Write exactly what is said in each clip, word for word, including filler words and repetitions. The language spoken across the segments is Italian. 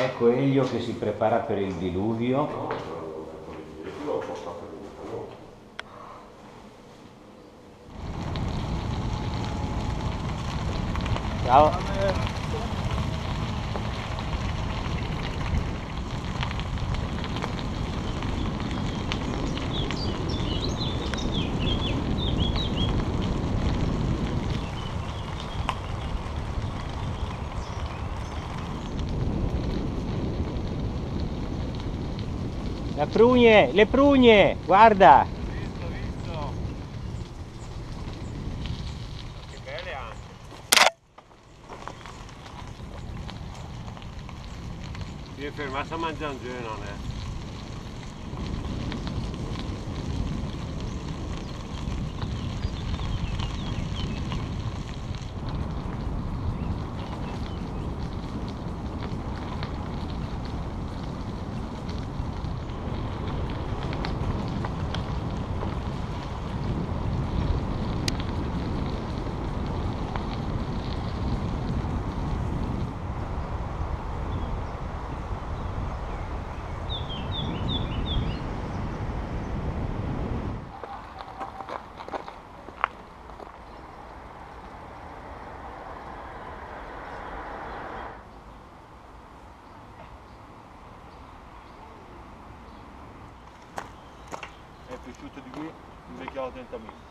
Ecco Elio che si prepara per il diluvio. No, io l'ho postato in un canone. Ciao. Le prugne, le prugne, guarda! Visto, visto. Che belle anche. Si è fermato a mangiare un giorno, eh. È piaciuto di qui un vecchio attentamente.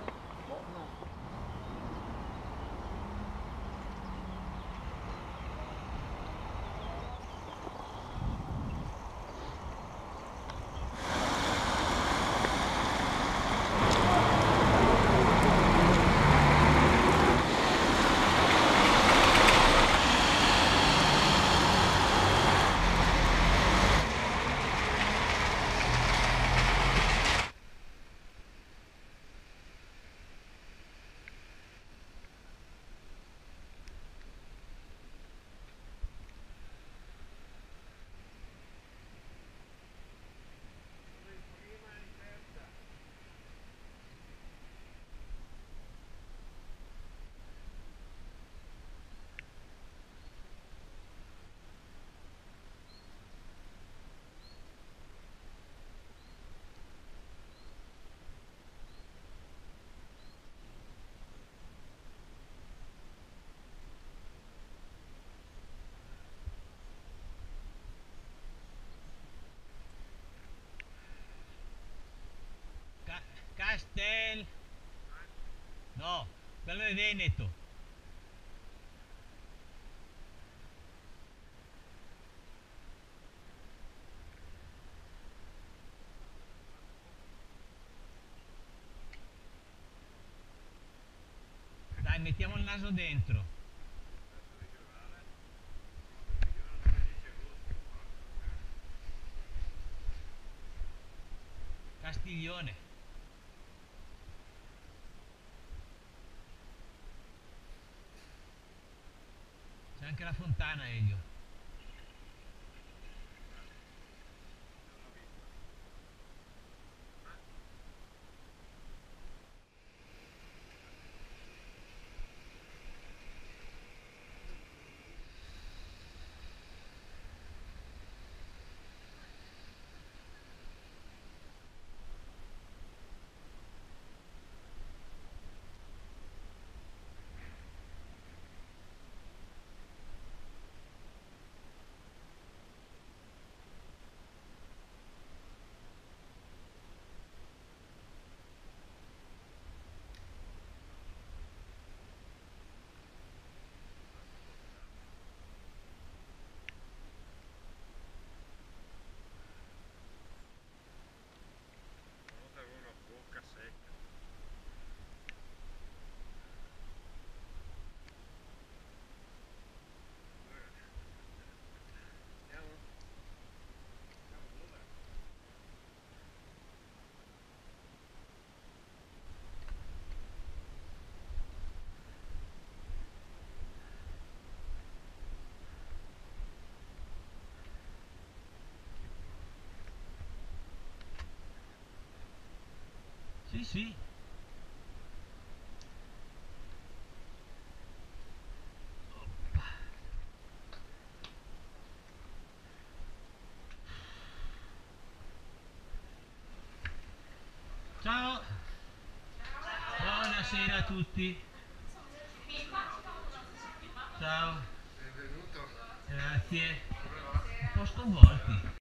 Castel, no, quello è Veneto. Dai, mettiamo il naso dentro. Castiglione. C'è anche la fontana, Elio. Avevo una bocca secca. Andiamo? Andiamo dove? Sì, sì. Buonasera a tutti. Ciao. Benvenuto. Grazie. Un po' sconvolti.